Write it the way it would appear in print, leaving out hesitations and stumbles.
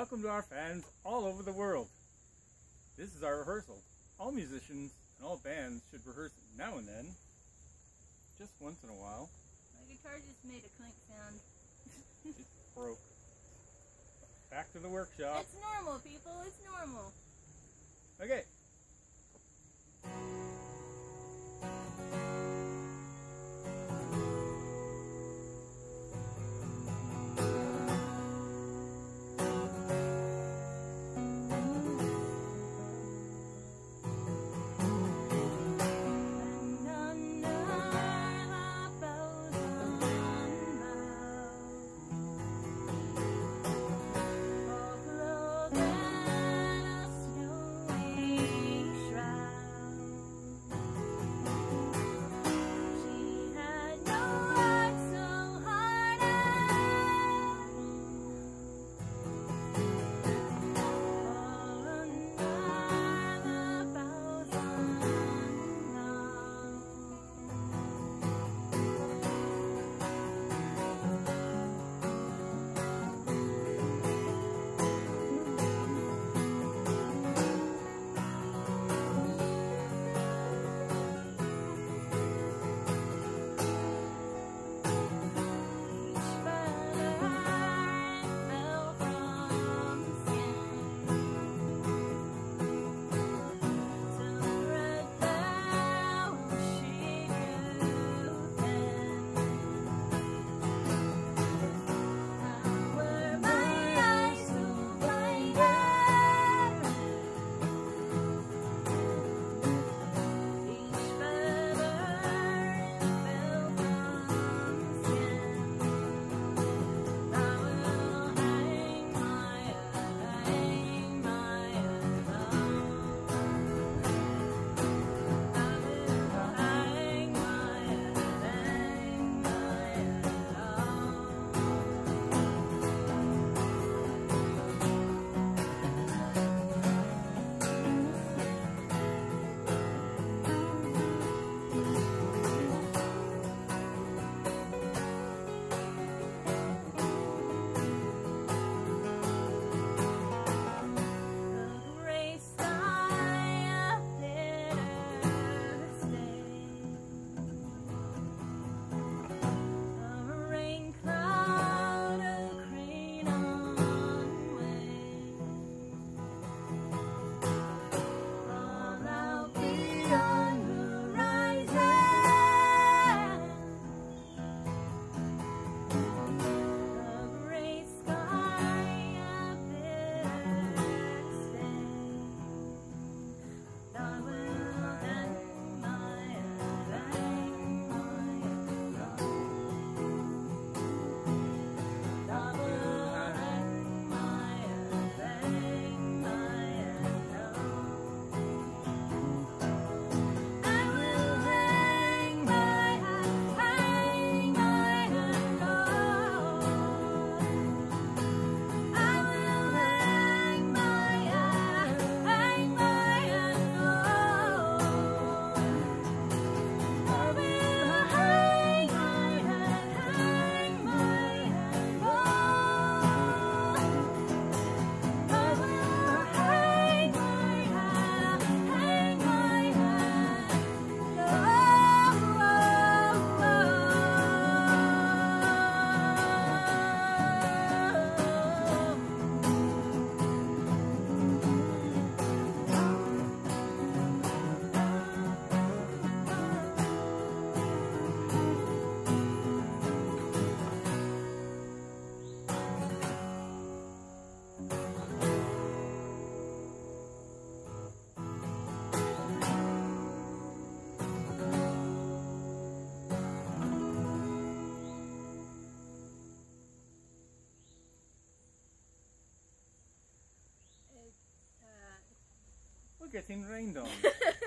welcome to our fans all over the world. This is our rehearsal. All musicians and all bands should rehearse now and then, just once in a while. My guitar just made a clink sound. It broke. Back to the workshop. It's normal, people. It's normal. Okay. We're getting rained on.